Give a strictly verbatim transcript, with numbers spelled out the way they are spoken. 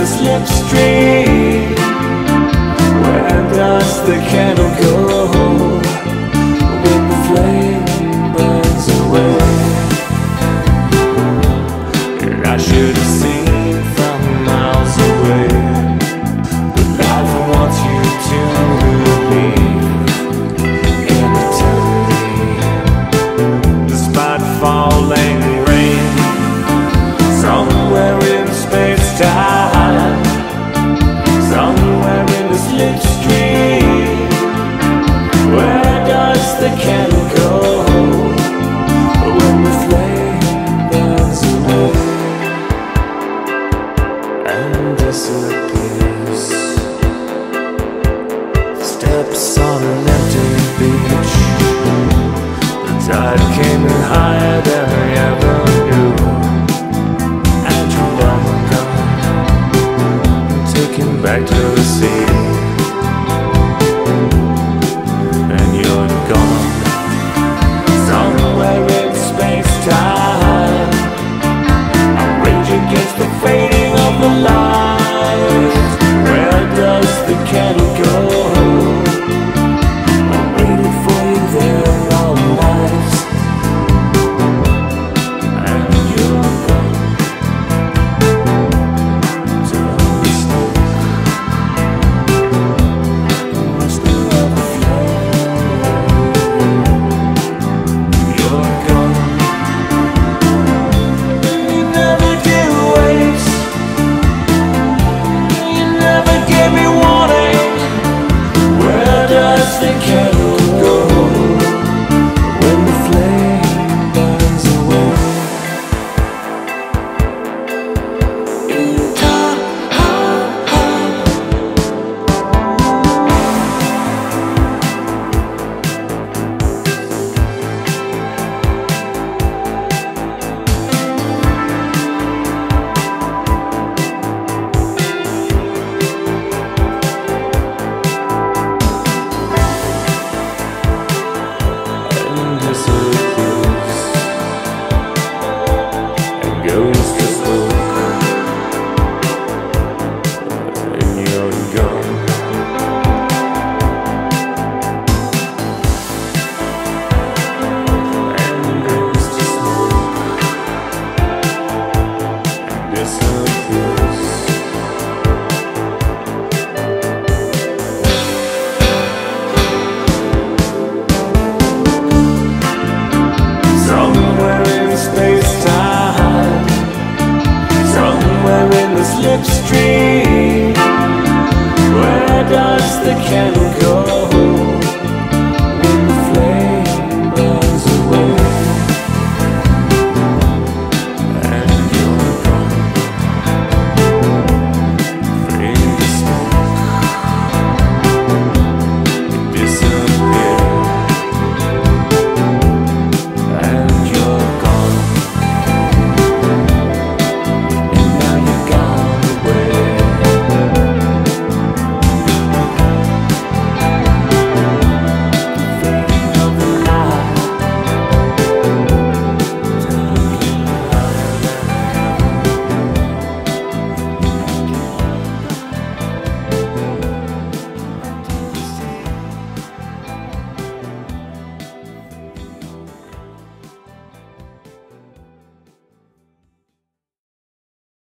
slipstream. Where does the candle go when the flame burns away? And I should have seen from miles away, but life wants you to believe in eternity. Despite falling rain, somewhere in space-time, somewhere in the slipstream, where does the candle go when the flame burns away and disappears? Steps on an empty beach, the tide came in higher than I ever knew, and you're gone, taken back to the sea. And you're gone, somewhere in space-time. I rage against the fading of the light. Where does the candle go? I waited for you there all night, and you're gone. The candle go when the flame burns away in time. Goes to smoke, and you're gone. And goes to smoke, and disappears. Somewhere in space-time, somewhere in the slipstream, where does the candle go?